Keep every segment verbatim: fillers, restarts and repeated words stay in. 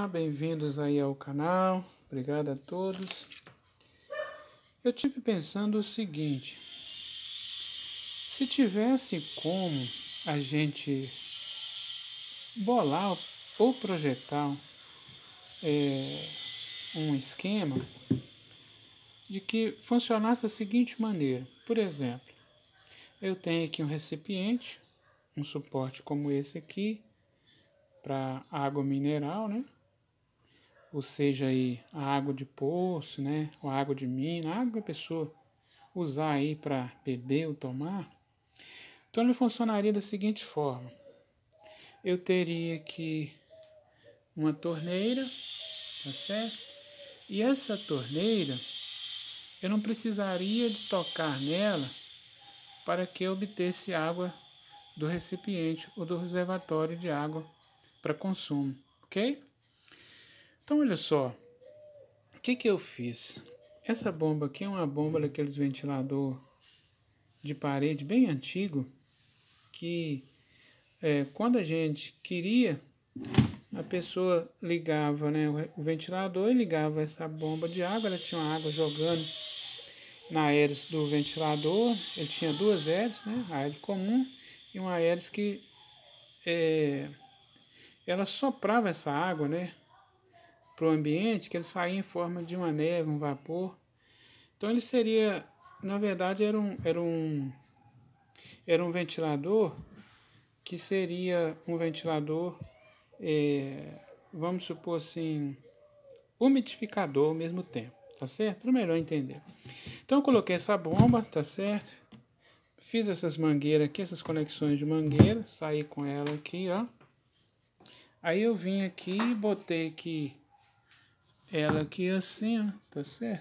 Olá, bem-vindos aí ao canal, obrigado a todos. Eu tive pensando o seguinte, se tivesse como a gente bolar ou projetar é, um esquema de que funcionasse da seguinte maneira, por exemplo, eu tenho aqui um recipiente, um suporte como esse aqui, para água mineral, né? Ou seja, aí, a água de poço, né? Ou a água de mina, a água que a pessoa usar aí para beber ou tomar. Então ele funcionaria da seguinte forma. Eu teria aqui uma torneira, tá certo? E essa torneira, eu não precisaria de tocar nela para que eu obtesse água do recipiente ou do reservatório de água para consumo, ok? Então olha só, o que que eu fiz? Essa bomba aqui é uma bomba daqueles ventilador de parede bem antigo, que é, quando a gente queria, a pessoa ligava, né, o ventilador e ligava essa bomba de água, ela tinha uma água jogando na hélice do ventilador, ele tinha duas hélices, né, a hélice comum e uma hélice que é, ela soprava essa água, né, para o ambiente, que ele saía em forma de uma neve, um vapor. Então ele seria, na verdade, era um, era um, era um ventilador que seria um ventilador, é, vamos supor assim, umidificador ao mesmo tempo, tá certo? Para melhor entender. Então eu coloquei essa bomba, tá certo? Fiz essas mangueiras aqui, essas conexões de mangueira, saí com ela aqui, ó. Aí eu vim aqui e botei aqui ela aqui assim, ó, tá certo?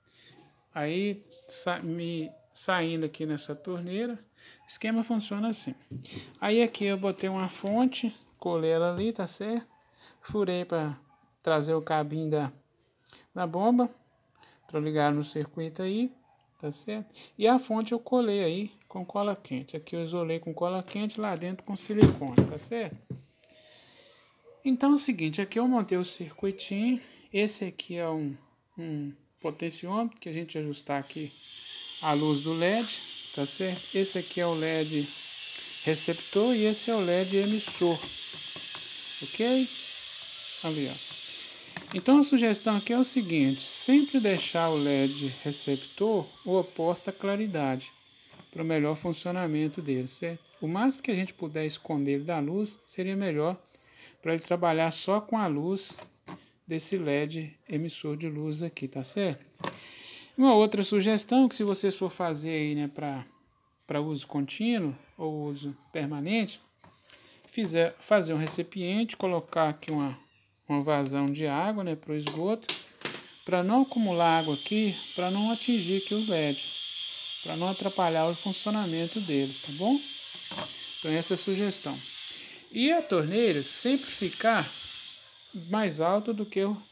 Aí sa me saindo aqui nessa torneira, o esquema funciona assim. Aí aqui eu botei uma fonte, colei ela ali, tá certo? Furei para trazer o cabinho da, da bomba, para ligar no circuito aí, tá certo? E a fonte eu colei aí com cola quente. Aqui eu isolei com cola quente, lá dentro com silicone, tá certo? Então é o seguinte, aqui eu montei o circuitinho. Esse aqui é um, um potenciômetro que a gente ajustar aqui a luz do L E D, tá certo? Esse aqui é o L E D receptor e esse é o L E D emissor, ok? Ali, ó. Então a sugestão aqui é o seguinte, sempre deixar o L E D receptor o oposto à claridade, para o melhor funcionamento dele, certo? O máximo que a gente puder esconder ele da luz, seria melhor para ele trabalhar só com a luz desse L E D emissor de luz aqui, tá certo? Uma outra sugestão, que se vocês for fazer aí, né, para para uso contínuo ou uso permanente, fizer, fazer um recipiente, colocar aqui uma, uma vazão de água, né, para o esgoto, para não acumular água aqui, para não atingir aqui os L E D, para não atrapalhar o funcionamento deles, tá bom? Então essa é a sugestão. E a torneira sempre ficar mais alta do que o,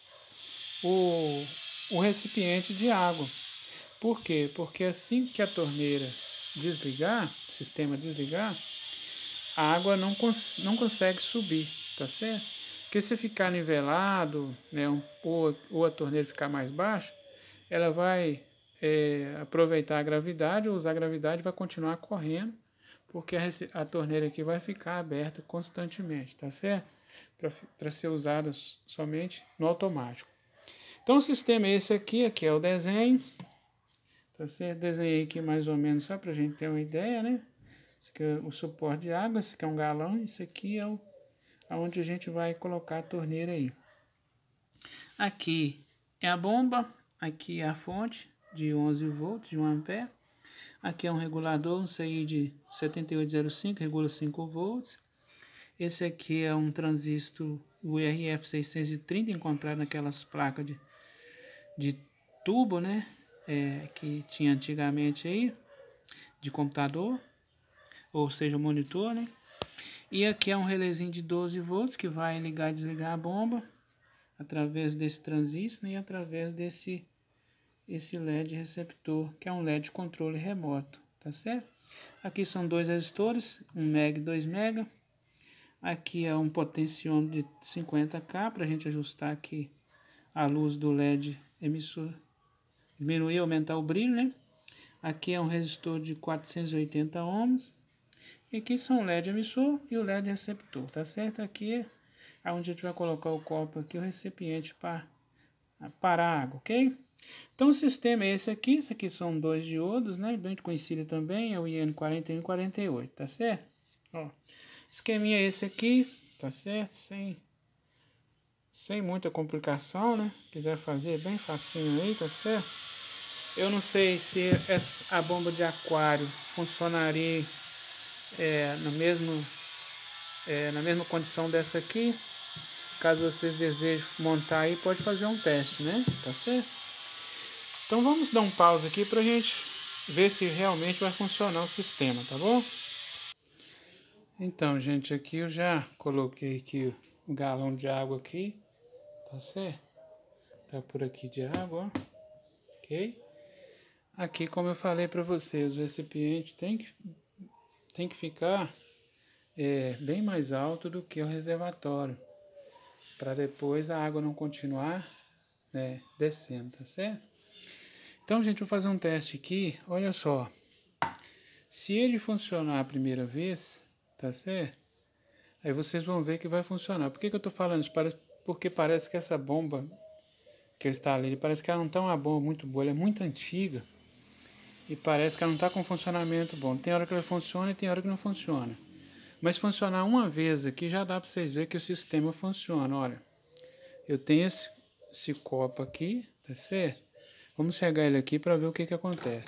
o, o recipiente de água. Por quê? Porque assim que a torneira desligar, o sistema desligar, a água não, cons não consegue subir, tá certo? Porque se ficar nivelado, né, um, ou, ou a torneira ficar mais baixa, ela vai é, aproveitar a gravidade, ou usar a gravidade e vai continuar correndo, porque a, a torneira aqui vai ficar aberta constantemente, tá certo? Para ser usada somente no automático. Então o sistema é esse aqui, aqui é o desenho. Tá certo? Desenhei aqui mais ou menos só para a gente ter uma ideia, né? Esse aqui é o suporte de água, esse aqui é um galão, esse aqui é o aonde a gente vai colocar a torneira aí. Aqui é a bomba, aqui é a fonte de onze volts, de um ampere. Aqui é um regulador, um C I de setenta e oito zero cinco, regula cinco volts. Esse aqui é um transistor U R F seiscentos e trinta, encontrado naquelas placas de, de tubo, né? É, que tinha antigamente aí, de computador, ou seja, monitor, né? E aqui é um relézinho de doze volts que vai ligar e desligar a bomba através desse transistor, né? E através desse esse L E D receptor, que é um L E D controle remoto, tá certo? Aqui são dois resistores, um mega e dois mega. Aqui é um potenciômetro de cinquenta K para a gente ajustar aqui a luz do L E D emissor, diminuir, aumentar o brilho, né? Aqui é um resistor de quatrocentos e oitenta ohms. E aqui são o L E D emissor e o L E D receptor, tá certo? Aqui é onde a gente vai colocar o copo aqui, o recipiente para parar a água, ok? Então o sistema é esse aqui, esse aqui são dois diodos, né? Bem conhecido também, é o I N quarenta e um e quarenta e oito, tá certo? Ó, esqueminha é esse aqui, tá certo? Sem, sem muita complicação, né? Quiser fazer bem facinho aí, tá certo? Eu não sei se essa, a bomba de aquário funcionaria é, no mesmo, é, na mesma condição dessa aqui. Caso vocês desejem montar aí, pode fazer um teste, né? Tá certo? Então vamos dar um pause aqui pra gente ver se realmente vai funcionar o sistema, tá bom? Então, gente, aqui eu já coloquei aqui o galão de água aqui, tá certo? Tá por aqui de água, ó. Ok? Aqui, como eu falei para vocês, o recipiente tem que, tem que ficar é, bem mais alto do que o reservatório, para depois a água não continuar, né, descendo, tá certo? Então, gente, vou fazer um teste aqui, olha só. Se ele funcionar a primeira vez, tá certo? Aí vocês vão ver que vai funcionar. Por que que eu tô falando isso? Parece, porque parece que essa bomba que eu instalei, parece que ela não tá uma bomba muito boa, ela é muito antiga. E parece que ela não está com funcionamento bom. Tem hora que ela funciona e tem hora que não funciona. Mas funcionar uma vez aqui já dá para vocês verem que o sistema funciona. Olha, eu tenho esse, esse copo aqui, tá certo? Vamos chegar ele aqui para ver o que que acontece.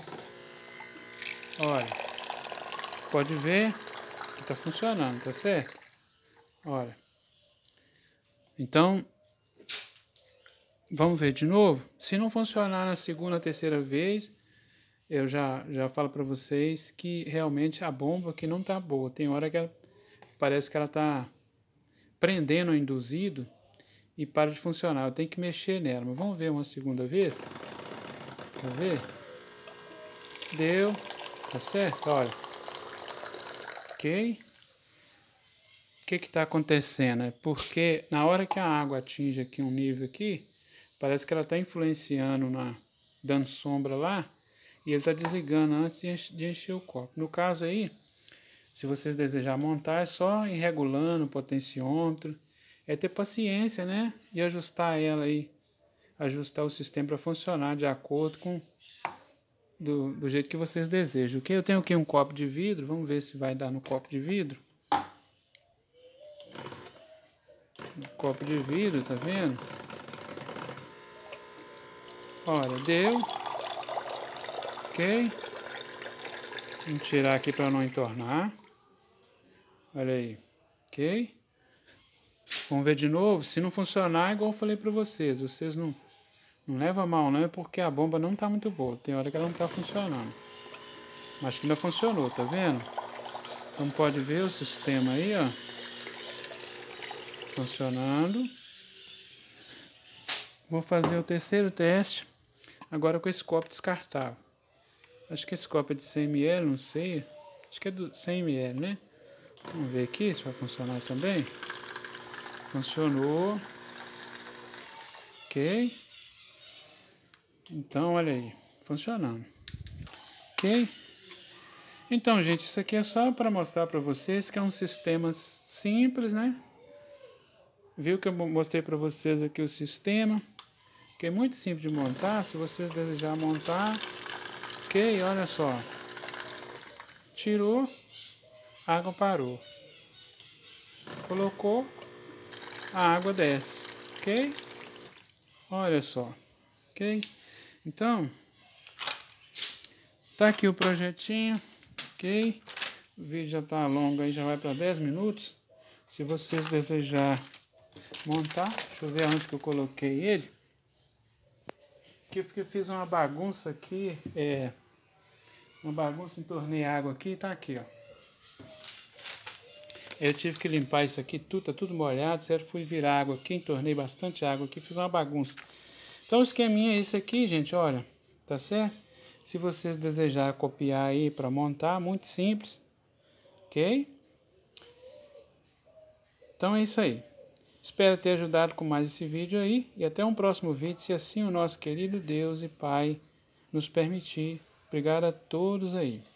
Olha, pode ver que está funcionando, tá certo? Olha. Então, vamos ver de novo. Se não funcionar na segunda, terceira vez, eu já, já falo para vocês que realmente a bomba aqui não tá boa. Tem hora que ela, parece que ela tá prendendo o induzido e para de funcionar. Eu tenho que mexer nela. Mas vamos ver uma segunda vez. Pra ver. Deu. Tá certo? Olha. Ok. O que que tá acontecendo? É porque na hora que a água atinge aqui um nível aqui, parece que ela tá influenciando na, dando sombra lá. E ele está desligando antes de encher, de encher o copo. No caso aí, se vocês desejarem montar, é só ir regulando o potenciômetro. É ter paciência, né? E ajustar ela aí. Ajustar o sistema para funcionar de acordo com do, do jeito que vocês desejam. Ok? Eu tenho aqui um copo de vidro. Vamos ver se vai dar no copo de vidro. Um copo de vidro, tá vendo? Olha, deu. Ok? Vamos tirar aqui para não entornar. Olha aí. Ok? Vamos ver de novo. Se não funcionar, igual eu falei para vocês, vocês não, não levam mal não, é porque a bomba não está muito boa. Tem hora que ela não está funcionando. Mas que ainda funcionou, tá vendo? Então pode ver o sistema aí, ó. Funcionando. Vou fazer o terceiro teste. Agora com esse copo descartável. Acho que esse copo é de cem mililitros, não sei. Acho que é de cem mililitros, né? Vamos ver aqui se vai funcionar também. Funcionou. Ok. Então, olha aí. Funcionando. Ok? Então, gente, isso aqui é só para mostrar para vocês que é um sistema simples, né? Viu que eu mostrei para vocês aqui o sistema, que é muito simples de montar. Se vocês desejarem montar, ok? Olha só. Tirou, a água parou. Colocou, a água desce, ok? Olha só, ok? Então, tá aqui o projetinho, ok? O vídeo já tá longo aí, já vai para dez minutos. Se vocês desejarem montar, deixa eu ver onde que eu coloquei ele. Que eu fiz uma bagunça aqui, é, uma bagunça, entornei água aqui, tá aqui, ó. Eu tive que limpar isso aqui, tudo, tá tudo molhado, certo? Fui virar água aqui, entornei bastante água aqui, fiz uma bagunça. Então o esqueminha é esse aqui, gente, olha, tá certo? Se vocês desejarem copiar aí para montar, muito simples, ok? Então é isso aí. Espero ter ajudado com mais esse vídeo aí e até um próximo vídeo, se assim o nosso querido Deus e Pai nos permitir. Obrigado a todos aí.